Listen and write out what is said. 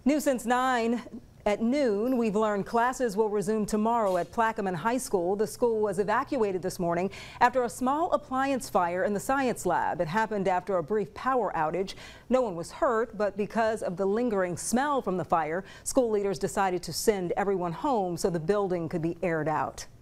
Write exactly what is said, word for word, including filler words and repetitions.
New since nine at noon, we've learned classes will resume tomorrow at Plaquemine High School. The school was evacuated this morning after a small appliance fire in the science lab. It happened after a brief power outage. No one was hurt, but because of the lingering smell from the fire, school leaders decided to send everyone home so the building could be aired out.